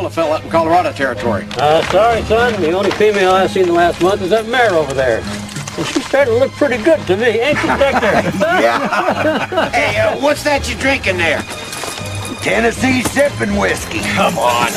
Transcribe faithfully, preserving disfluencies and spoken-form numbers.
killed a fella up in Colorado territory. Uh, sorry, son. The only female I've seen the last month is that mare over there. And she's starting to look pretty good to me, ain't she, Victor? Yeah. Hey, uh, what's that you drinking there? Tennessee sipping whiskey. Come on.